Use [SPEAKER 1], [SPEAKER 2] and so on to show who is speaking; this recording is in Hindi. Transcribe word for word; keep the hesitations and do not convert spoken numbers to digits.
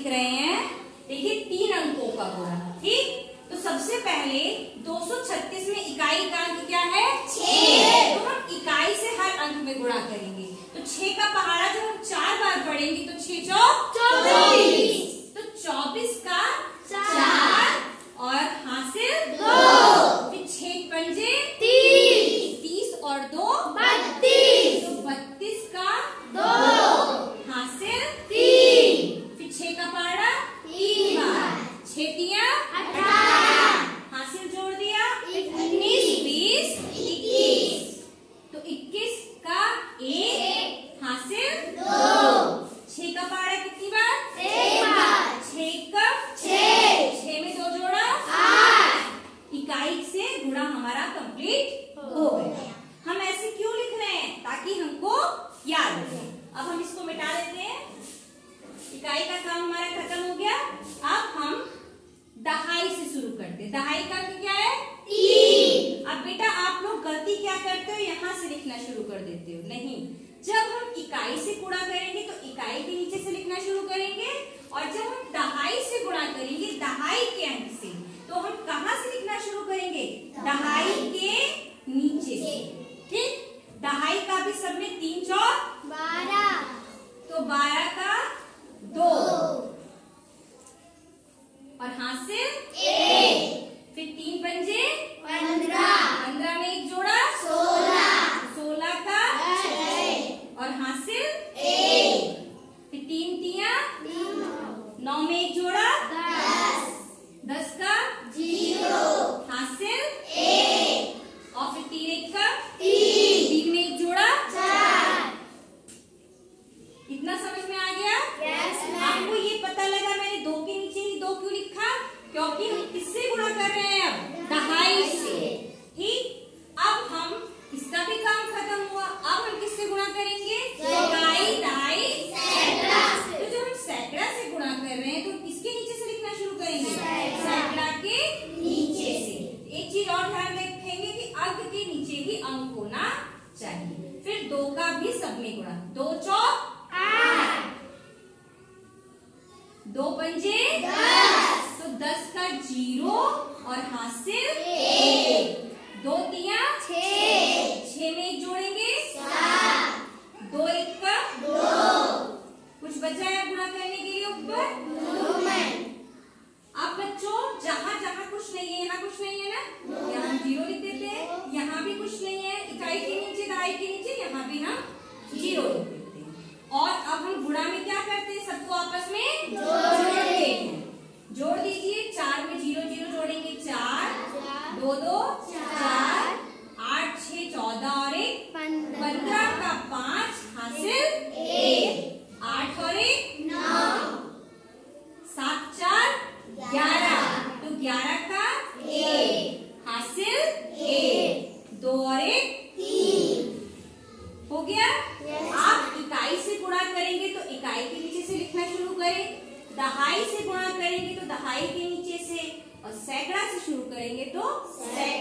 [SPEAKER 1] लिख रहे हैं, देखिए तीन अंकों का गुणा। ठीक, तो सबसे पहले दो सौ छत्तीस में इकाई का अंक क्या है? छह। तो हम इकाई से हर अंक में गुणा करेंगे। तो छह का पहाड़ा जब हम चार बार पढ़ेंगे तो छह चौक चौबीस। तो चौबीस का चार और हासिल दो। फिर छह पंजे तीस, तीस और दो बत्तीस। तो बत्तीस का दो हासिल तीन। फिर छह का पहाड़ा तीन बार, छह तिया अठारह, हासिल जोड़ दिया उन्नीस, बीस, इक्कीस। तो इक्कीस का एक हासिल दो। छह का पहाड़ा कितनी बार? एक बार। छह का छह, छह में दो जोड़ा आठ। इकाई से गुणा हमारा कंप्लीट हो गया। हम ऐसे क्यों लिख रहे हैं? ताकि हमको याद रहे। अब हम इसको मिटा देते हैं। इकाई का काम हमारा खत्म हो गया। अब हम दहाई से शुरू करते हैं। दहाई का क्या है? तीन। अब बेटा आप लोग गलती क्या करते हो? यहाँ से लिखना शुरू कर देते हो। नहीं, जब हम इकाई से गुणा करेंगे तो इकाई के नीचे से लिखना शुरू करेंगे, और जब हम दहाई से गुणा करेंगे दहाई के अंक से, तो हम कहाँ से लिखना शुरू करेंगे? दहाई के नीचे से। ठीक, दहाई का भी सब में तीन चौक बारह, तो बारह का दो और हासिल एक। फिर तीन पंजे पंद्रह, पंद्रह में एक जोड़ा सोलह, सोलह का छह और हासिल एक। फिर तीन तिया नौ में एक जोड़ा दस, दस का जीरो हासिल एक। और फिर तीन एक का तीन, तीन में एक जोड़ा चार। इतना समझ में आ गया? yes, आपको ये पता लगा मैंने दो के नीचे ही दो क्यों लिखा? क्योंकि हम किससे गुणा कर रहे हैं? अब दहाई से। ठीक, अब हम इसका भी काम खत्म हुआ। अब हम किससे गुणा करेंगे? इकाई, दहाई, सैकड़ा से। तो जब हम सैकड़ा से गुणा कर रहे हैं तो किसके नीचे से लिखना शुरू करेंगे? सैकड़ा के नीचे से। एक चीज और ध्यान रखेंगे कि अंक के नीचे ही अंक होना चाहिए। फिर दो का भी सब में गुणा, दो चौक आठ, दो पंजे दस, तो दस का जीरो और हासिल एक। दो तिया छह, छह में एक जोड़ेंगे सात, दो एक का दो। कुछ बचा है गुणा करने के लिए ऊपर? अब बच्चों जहाँ जहाँ कुछ नहीं है, यहाँ कुछ नहीं है ना, यहाँ जीरो लिख देते हैं। यहाँ भी कुछ नहीं है, इकाई के नीचे दहाई के नीचे, यहाँ भी हम जीरो लिख देते हैं। और अब हम गुणा में क्या करते हैं? सबको आपस में जोड़ते हैं। जोड़ दीजिए, चार में जीरो जीरो जोड़ेंगे चार, दो दो चार, आठ छह चौदह और एक पंद्रह का पांच हासिल एक। आठ और एक नौ, सात चार ग्यारह, तो ग्यारह का एक हासिल एक। दो और एक तीन हो गया। आप इकाई से गुणा करेंगे तो इकाई के नीचे से लिखना शुरू करें, दहाई से गुणा करेंगे तो दहाई के नीचे से, और सैकड़ा से शुरू करेंगे तो सैकड़ा